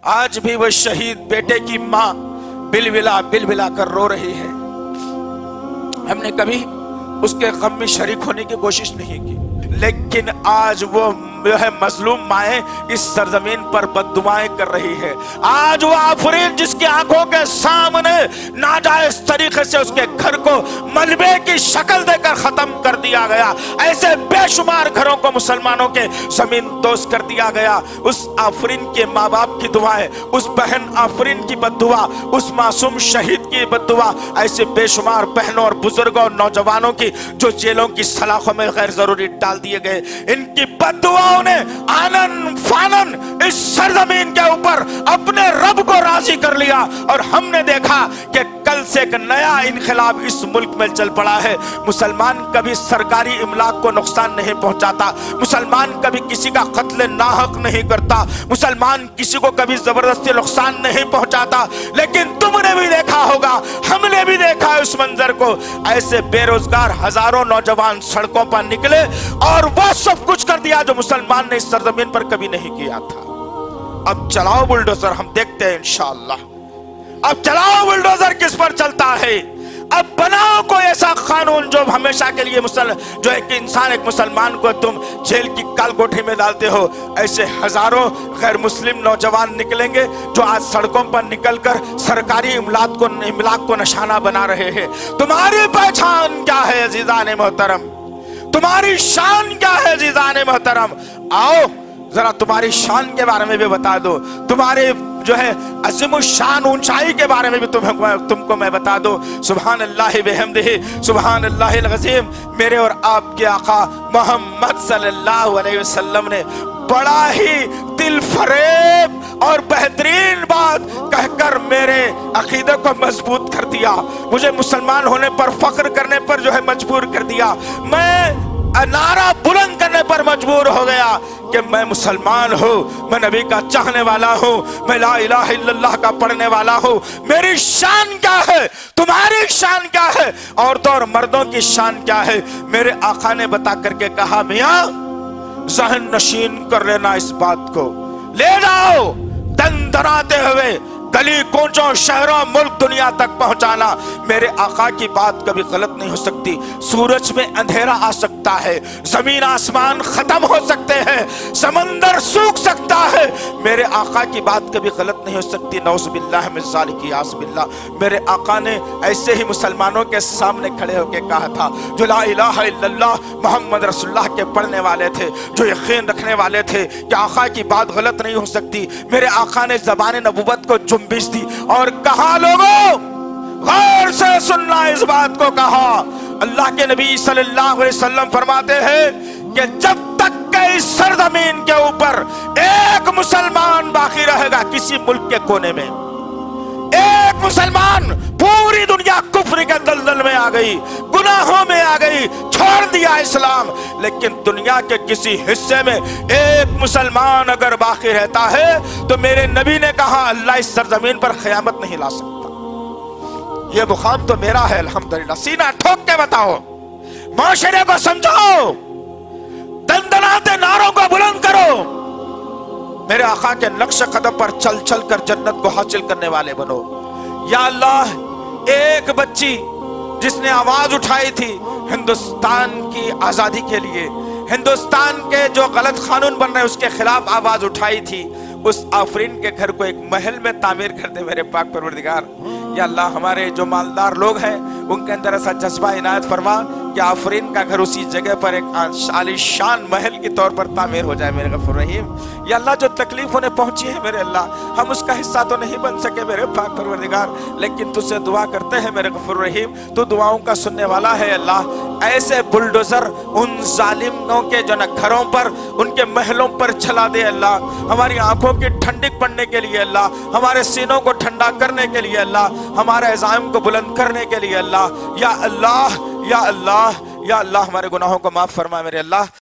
आज भी वो शहीद बेटे की माँ बिलबिला बिलबिला कर रो रही है। हमने कभी उसके गम में शरीक होने की कोशिश नहीं की, लेकिन आज वो है मजलूम माए इस सरजमीन पर बद्दुआएं कर रही है। आज वो आफरीन जिसकी आंखों के सामने नाजायज तरीके से उसके घर को मलबे की शक्ल देकर खत्म कर दिया गया, ऐसे बेशुमार घरों को मुसलमानों के जमीन दोस्त कर दिया गया। उस आफरीन के माँ बाप की दुआएं, उस बहन आफरीन की बद्दुआ, उस मासूम शहीद की बद्दुआ, ऐसे बेशुमार बहनों और बुजुर्गों और नौजवानों की जो जेलों की सलाखों में गैर जरूरी डाल दिए गए, इनकी बद्दुआ ने आनन फानन इस सरजमीन के ऊपर अपने रब को राजी कर लिया। और हमने देखा कि कल से एक नया इनकलाब इस मुल्क में चल पड़ा है। मुसलमान कभी सरकारी इमलाक को नुकसान नहीं पहुंचाता, मुसलमान कभी किसी का कत्ल नाहक नहीं करता, मुसलमान किसी को कभी जबरदस्ती नुकसान नहीं पहुंचाता। लेकिन तुमने भी देखा होगा, हमने भी देखा है उस मंजर को, ऐसे बेरोजगार हजारों नौजवान सड़कों पर निकले और वो सब कुछ कर दिया जो मुसलमान ने इस सरजमीन पर कभी नहीं किया था। अब चलाओ बुलडोजर, हम देखते हैं इंशाअल्लाह। अब चलाओ बुलडोजर किस पर चलता है। अब बनाओ कोई ऐसा कानून जो हमेशा के लिए जो एक इंसान, एक मुसलमान को तुम जेल की काल कोठरी में डालते हो, ऐसे हजारों गैर मुस्लिम नौजवान निकलेंगे जो आज सड़कों पर निकलकर सरकारी इमलाक को निशाना बना रहे हैं। तुम्हारी पहचान क्या है अजीजान मोहतरम, तुम्हारी शान क्या है अजीजान मोहतरम। आओ जरा तुम्हारी शान के बारे में भी बता दो, तुम्हारे जो है अज़ीम शान ऊंचाई के बारे में भी तुमको मैं बता दो। सुभान अल्लाह बिहम्दिही सुभान अल्लाहिल अज़ीम। मेरे और आपके आका मोहम्मद सल्लल्लाहु अलैहि वसल्लम ने बड़ा ही दिल फरेब और बेहतरीन बात कहकर मेरे अकीदे को मजबूत कर दिया, मुझे मुसलमान होने पर फख्र करने पर जो है मजबूर कर दिया। मैं नारा बुलंद करने पर मजबूर हो गया कि मैं मुसलमान हूँ, मैं नबी का चाहने वाला हूँ, मैं ला इलाहा इल्लल्लाह का पढ़ने वाला हूँ। मेरी शान क्या है, तुम्हारी शान क्या है, औरतों और मर्दों की शान क्या है। मेरे आका ने बता करके कहा, मियाँ ज़हन नशीन कर लेना, इस बात को ले जाओ, दंदनाते हुए गली कोचों शहरों मुल्क दुनिया तक पहुंचाना। मेरे आका की बात कभी गलत नहीं हो सकती। सूरज में अंधेरा आ सकता है, जमीन आसमान खत्म हो सकते हैं, समंदर सूख सकता है, मेरे आका की बात कभी गलत नहीं हो सकती। नौज़ बिल्लाह मिन ज़ालिक याज़ बिल्लाह। मेरे आका ने ऐसे ही मुसलमानों के सामने खड़े होकर कहा था, जो ला इलाहा इल्लल्लाह मोहम्मद रसूलुल्लाह के पढ़ने वाले थे, जो यकीन रखने वाले थे कि आका की बात गलत नहीं हो सकती। मेरे आका ने ज़बान नबुव्वत को जुम्बिश दी और कहा, लोगों गौर से सुनना, इस बात को कहा। अल्लाह के नबी सल्लल्लाहु अलैहि वसल्लम फरमाते हैं कि जब तक के इस सरजमीन के ऊपर एक मुसलमान बाकी रहेगा, किसी मुल्क के कोने में एक मुसलमान, पूरी दुनिया कुफ्र के दलदल में आ गई, गुनाहों में आ गई, छोड़ दिया इस्लाम, लेकिन दुनिया के किसी हिस्से में एक मुसलमान अगर बाकी रहता है तो मेरे नबी ने कहा, अल्लाह इस सरजमीन पर क़यामत नहीं ला सकता। ये मुकाम तो मेरा है अल्हम्दुलिल्लाह। सीना ठोक के बताओ, माशरे को समझाओ, दंदनाते नारों को बुलंद करो, मेरे आका के नक्श कदम पर चल चल कर जन्नत को हासिल करने वाले बनो। या अल्लाह, एक बच्ची जिसने आवाज उठाई थी हिंदुस्तान की आजादी के लिए, हिंदुस्तान के जो गलत कानून बन रहे हैं उसके खिलाफ आवाज उठाई थी, उस आफरीन के घर को एक महल में तामीर कर दे मेरे पाक परवरदिगार। या अल्लाह, हमारे जो मालदार लोग हैं उनके अंदर ऐसा जज्बा इनायत फरमा कि आफरीन का घर उसी जगह पर एक आलीशान महल के तौर पर तामीर हो जाए मेरे गफूर रहीम। या अल्लाह, जो तकलीफ उन्हें पहुंची है मेरे अल्लाह, हम उसका हिस्सा तो नहीं बन सके मेरे पाक परवरदिगार, लेकिन तुझसे दुआ करते हैं मेरे गफूर रहीम, तू दुआओं का सुनने वाला है। अल्लाह, ऐसे बुलडोजर उन जालिमों के जो न घरों पर, उनके महलों पर चला दे अल्लाह, हमारी आंखों की ठंडक पड़ने के लिए अल्लाह, हमारे सीनों को ठंडा करने के लिए अल्लाह, हमारे अज़ाइम को बुलंद करने के लिए अल्लाह। या अल्लाह, या अल्लाह, या अल्लाह, हमारे गुनाहों को माफ फरमा मेरे अल्लाह।